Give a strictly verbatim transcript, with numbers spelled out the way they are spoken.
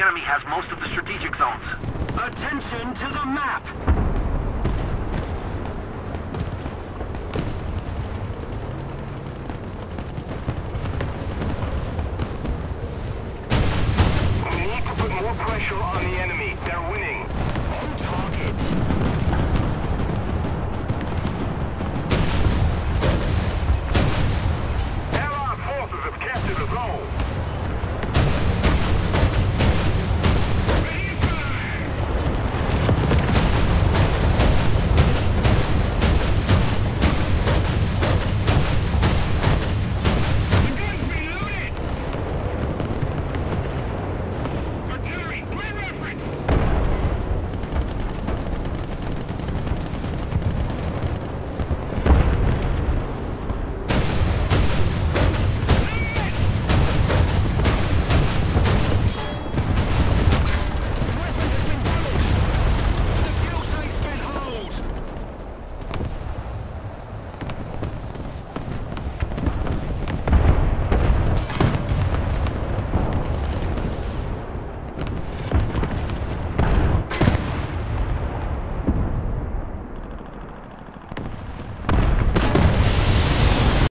enemy has most of the strategic zones. Attention to the map! We need to put more pressure on the enemy. They're winning.